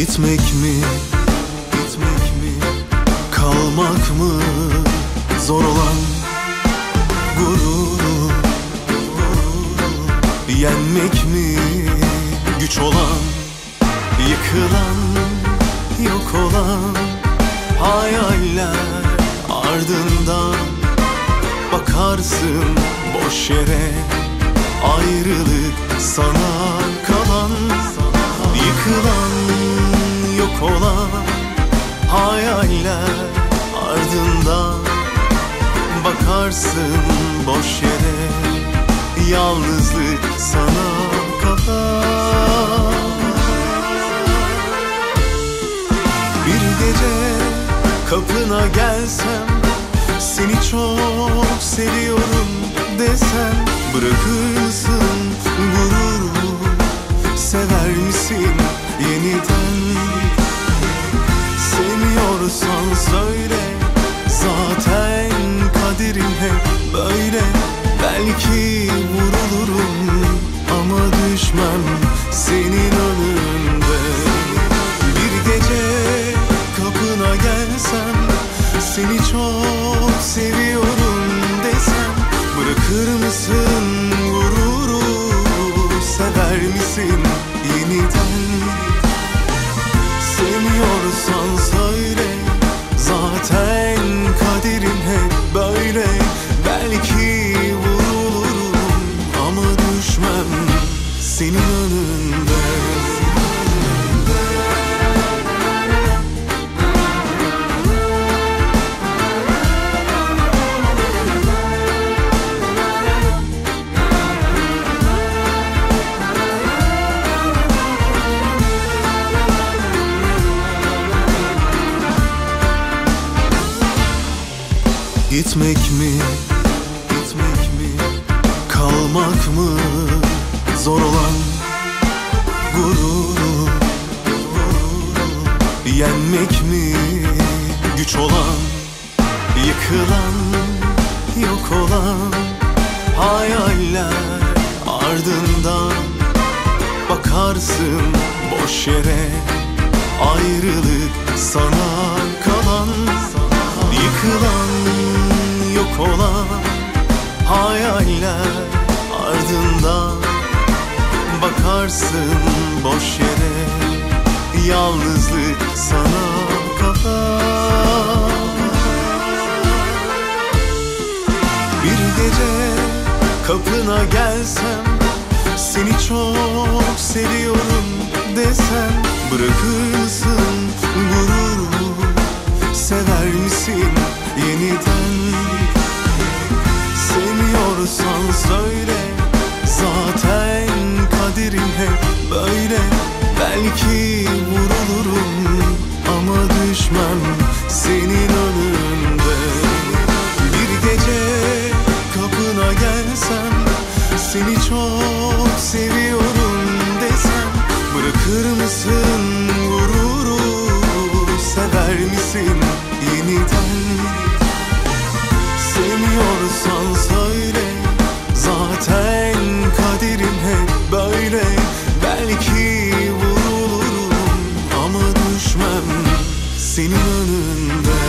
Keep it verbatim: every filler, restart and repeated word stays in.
Gitmek mi, gitmek mi, kalmak mı zor olan gururu, gururu yenmek mi güç olan, yıkılan, yok olan hayaller ardından bakarsın boş yere, ayrılık sana kalan, yıkılan, yok olan hayaller ardından bakarsın boş yere, yalnızlık sana kalan. Bir gece kapına gelsem, seni çok seviyorum desem, bırakır mısın gururu, sever misin yeniden? Sevmiyorsan söyle, zaten kaderim hep böyle. Belki vurulurum ama düşmem senin önünde. Bir gece kapına gelsem, seni çok seviyorum desem, bırakır mısın gururu, sever misin yeniden? Sevmiyorsan söyle, zaten kaderim hep böyle. Belki vurulurum ama düşmem senin önünde. Gitmek mi, gitmek mi, kalmak mı zor olan gururu, gururu yenmek mi güç olan, yıkılan, yok olan hayaller ardından bakarsın boş yere, ayrılık sana kalan, yıkılan, yok olan hayaller ardından bakarsın boş yere, yalnızlık sana kalan. Bir gece kapına gelsem, seni çok seviyorum desem, bırakır mısın gururu, sever misin yeniden? Sevmiyorsan söyle, zaten kaderim hep böyle. Belki vurulurum ama düşmem senin önünde. Bir gece kapına gelsem, seni çok seviyorum desem, bırakır mısın gururu, sever misin yeniden? Sevmiyorsan söyle, zaten kaderim hep böyle. Belki vurulurum ama düşmem senin önünde.